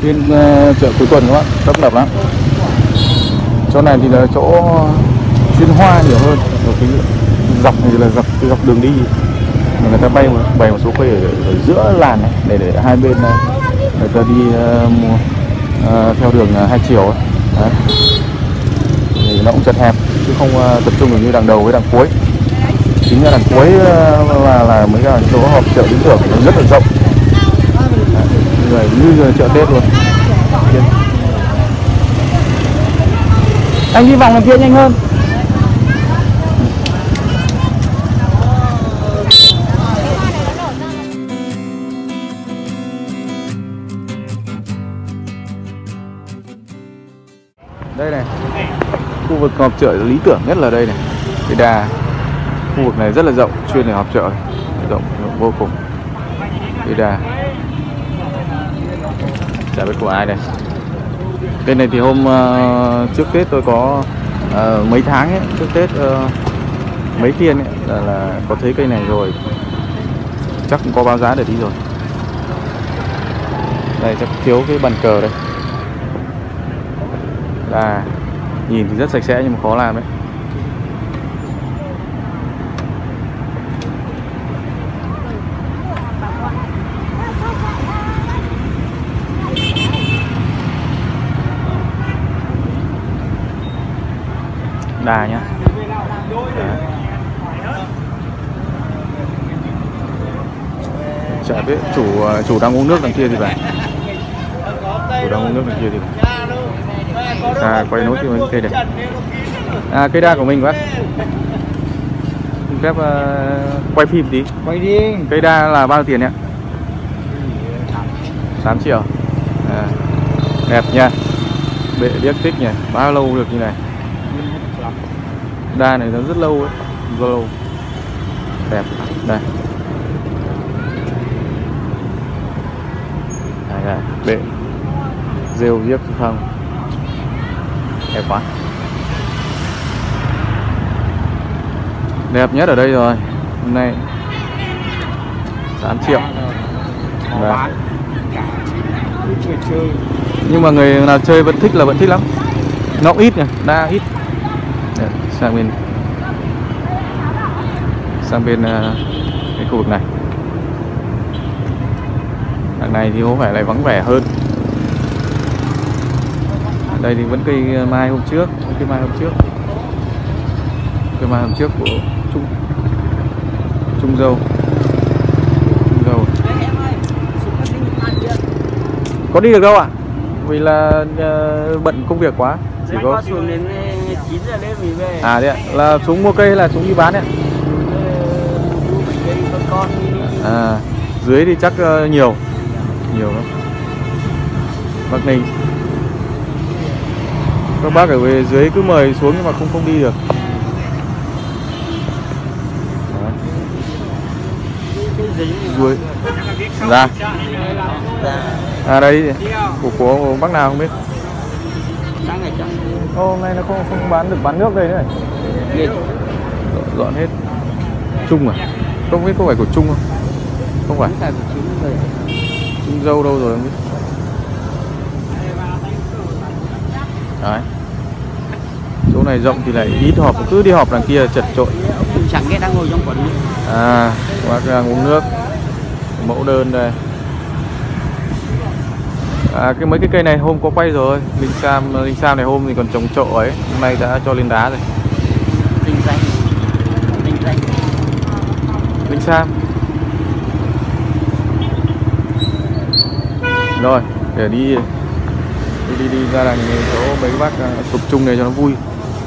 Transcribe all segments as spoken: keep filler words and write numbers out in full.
Phiên uh, chợ cuối tuần các bạn, tấp nập lắm. Chỗ này thì là chỗ chuyên hoa nhiều hơn. Ở cái dọc này là dọc cái dọc đường đi mà người ta bay một, bày một số cây ở, ở giữa làn này để để hai bên người ta đi uh, uh, theo đường uh, hai chiều ấy. Đấy. Thì nó cũng chật hẹp chứ không uh, tập trung được như đằng đầu với đằng cuối. Chính là đằng cuối uh, là là mấy cái chỗ họp chợ Lý Tưởng nó rất là rộng. Đấy, như là chợ Tết luôn. Anh đi vòng đằng kia nhanh hơn. Đây này, khu vực họp chợ Lý Tưởng nhất là đây này, cái đà. Khu vực này rất là rộng, chuyên để họp chợ, rộng, rộng vô cùng. Cái đà. Chả biết của ai đây. Bên này thì hôm uh, trước Tết tôi có uh, mấy tháng ấy, trước Tết uh, mấy phiên ấy, là, là có thấy cây này rồi. Chắc cũng có báo giá để đi rồi. Đây chắc thiếu cái bàn cờ đây. Là nhìn thì rất sạch sẽ nhưng mà khó làm đấy. Đà nhá. Đấy. Chả biết chủ chủ đang uống nước đằng kia thì phải. Chủ đang uống nước đằng kia thì phải. À, quay nốt cho mấy cây này. À, cây đa của mình quá. Xin phép uh, quay phim tí. Quay đi. Cây đa là bao nhiêu tiền nhỉ? tám triệu. À, đẹp nha. Bệ điếc tích nhỉ. Bao lâu được như này? Đa này nó rất lâu ấy, rất lâu. Đẹp. Đây. Đây, đây. Bệ rêu viếc không? Đẹp quá. Đẹp nhất ở đây rồi. Hôm nay tám triệu. Đấy. Nhưng mà người nào chơi vẫn thích là vẫn thích lắm. Nó ít nhỉ, đa ít. Đấy, sang bên sang bên uh, cái khu vực này. Đằng này thì có phải lại vắng vẻ hơn. Ở đây thì vẫn cây mai hôm trước, cây mai hôm trước, cây mai hôm trước của Trung Trung Dâu, Trung Dâu. Có đi được đâu ạ? À? Vì là uh, bận công việc quá, chỉ có xuống đến chín giờ đêm mình về. À đấy ạ, là xuống mua cây hay là xuống đi bán đấy ạ? À, dưới thì chắc uh, nhiều, nhiều lắm. Bắc Ninh. Các bác ở về dưới cứ mời xuống nhưng mà không không đi được. Dưới. Ra. À đây của của bác nào không biết. Ô, hôm nay nó không không bán được bán nước đây nữa. Dọn, dọn hết. Trung à? Không biết có phải của Trung không? Không phải. Trung Dâu đâu rồi không biết. Đấy. Chỗ này rộng thì lại ít họp, cứ đi họp đằng kia chật chội. Chẳng nghe đang ngồi trong quán nước. À, bác đang uống nước. Mẫu đơn đây. À, cái mấy cái cây này hôm có quay rồi. Linh Sam, Linh Sam này hôm thì còn trồng trộ ấy, hôm nay đã cho lên đá rồi. Linh danh. Linh danh. Linh Sam. Rồi, để đi đi đi, đi ra đằng chỗ mấy cái bác tập trung này cho nó vui.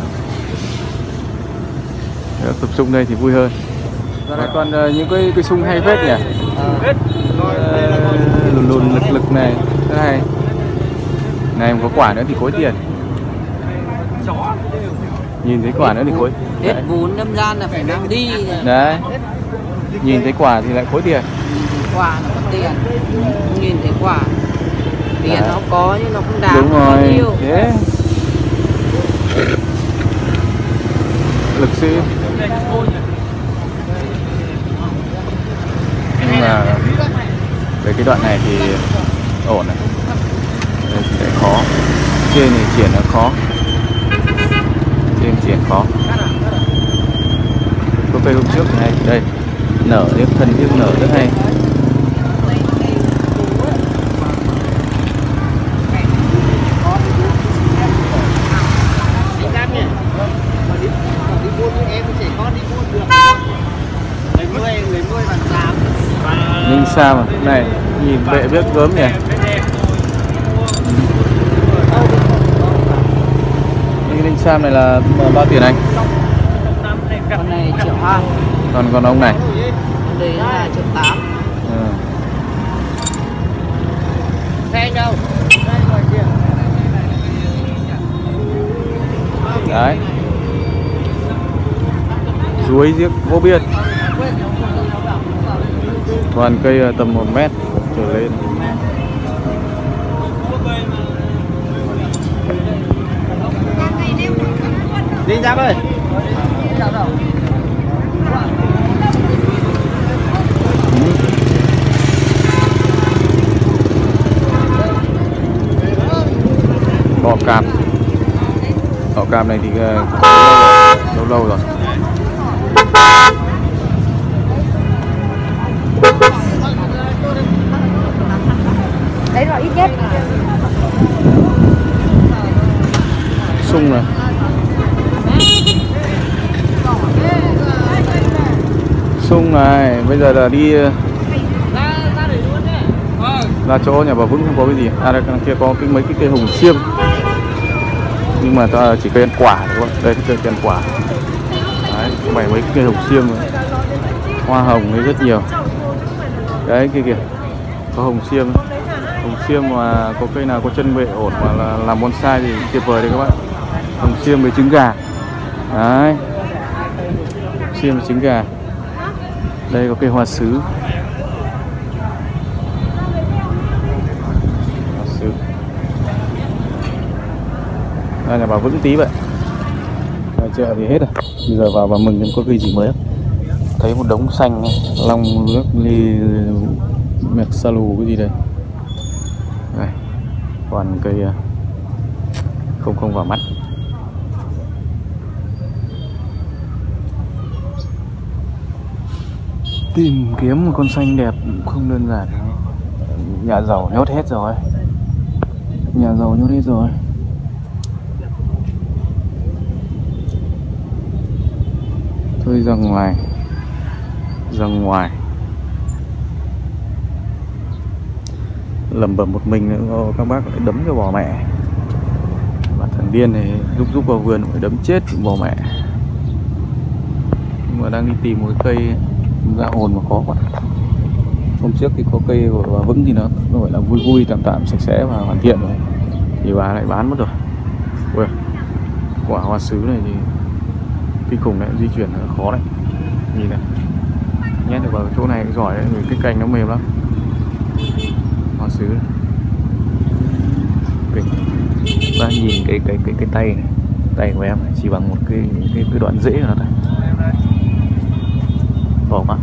Để tập trung đây thì vui hơn. Ra đây còn uh, những cái cái sung hay phết nhỉ. À, uh, lùn lùn lực lực này rất hay. Này có quả nữa thì khối tiền. Nhìn thấy quả nữa thì khối. Hết vốn đâm ra là phải mang đi. Đấy. Nhìn thấy quả thì lại khối tiền. Quả nó có tiền. Không nhìn thấy quả. Tiền đấy. Nó có nhưng nó không đáng. Đúng bao rồi. nhiêu. Thế. Lực sĩ. Nhưng mà về cái đoạn này thì ổn này. này thì lại khó, trên này triển nó khó, trên triển khó. Có cây hôm trước này đây nở tiếp thân tiếp nở rất hay. Ninh Sa mà này nhìn bệ biết gớm nhỉ. Cái Ninh Sa này là bao tiền anh? Con này triệu hai. Còn còn ông này? Con đấy là triệu tám. Ừ. Đấy. Chuối giếc vô biên. Toàn cây tầm một mét trở lên. Đi ra ơi. Bò cạp. Bò cạp này thì lâu lâu rồi. Đấy rồi ít nhất. Sung này. Sung này, bây giờ là đi ra chỗ nhà bà Vững không có cái gì. À đây đằng kia có cái mấy cái cây hồng xiêm. Nhưng mà ta chỉ cây ăn quả thôi. Đây cái cây ăn quả. Đấy, bảy mấy cái cây hồng xiêm. Hoa hồng đấy rất nhiều. Đấy kia kìa. Có hồng xiêm. Hồng xiêm mà có cây nào có chân bệ ổn mà là làm bonsai thì tuyệt vời đấy các bạn. Hồng xiêm với trứng gà. Đấy. Xiêm với trứng gà. Đây có cây hoa sứ. Hoa sứ. À, nhà bà Vững tí vậy. À, chợ thì hết rồi. Bây giờ vào bà Mừng xem có cây gì mới không? Thấy một đống xanh này. Long nước ly mẹt salu cái gì đây? Đây. Còn cây không không vào mắt. Tìm kiếm một con xanh đẹp cũng không đơn giản. Nhà giàu nhốt hết rồi. Nhà giàu nhốt hết rồi. Thôi ra ngoài. Ra ngoài. Lầm bầm một mình nữa các bác lại đấm cho bò mẹ. Và thằng điên này lúc giúp vào vườn phải đấm chết bò mẹ. Nhưng mà đang đi tìm một cái cây ra hồn mà khó quá. Hôm trước thì có cây của bà Vững thì nó nó gọi là vui vui tạm tạm sạch sẽ và hoàn thiện rồi. Thì bà lại bán mất rồi. Ui, quả hoa sứ này thì kinh khủng đấy, di chuyển là khó đấy. Nhìn này, nhét được vào chỗ này cũng giỏi đấy, vì cái cành nó mềm lắm. Hoa sứ này. Kinh. Và nhìn cái cái cái cái tay này, tay của em này, chỉ bằng một cái cái, cái đoạn rễ của nó thôi. Bỏ quá.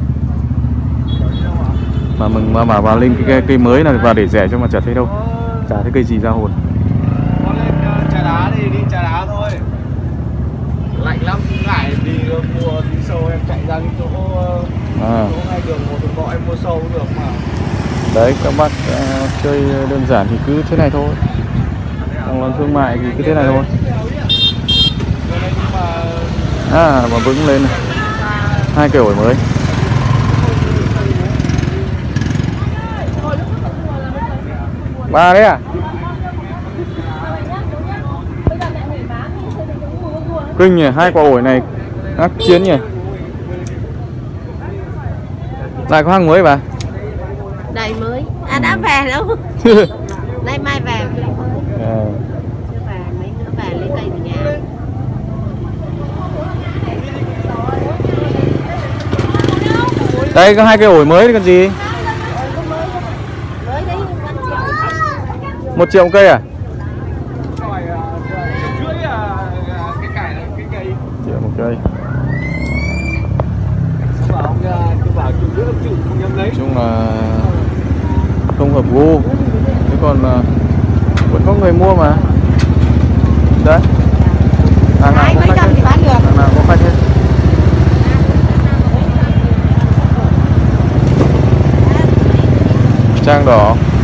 Mà mừng mà bảo vào lên cái, cái cây mới này vào để rẻ cho mà chả thấy đâu. Chả thấy cây gì ra hồn. Có lên uh, trà đá thì đi trà đá thôi. Lạnh lắm, ngại đi mua đi sâu em chạy ra cái chỗ uh, à. chỗ ngay đường một đường bọ em mua sâu cũng được mà. Đấy các bác uh, chơi đơn giản thì cứ thế này thôi. Còn thương mại thì cứ thế này thôi. À mà Vững lên này. Hai cây ổi mới. Ba đấy à? Kinh nhỉ, hai quả ổi này ác chiến nhỉ. Lại có hàng mới bà? Đây mới. À đã về đâu. Nay mai về. À. Về mấy nữa về lấy cây về nhà. Đây có hai cây ổi mới còn gì? Một triệu một cây à? Triệu một cây. Nói chung là không hợp gu. Thế còn vẫn có người mua mà. Đấy, hàng nào Hai có mấy khách trăm hết. thì bán được. Hàng nào có khách hết. Trang đỏ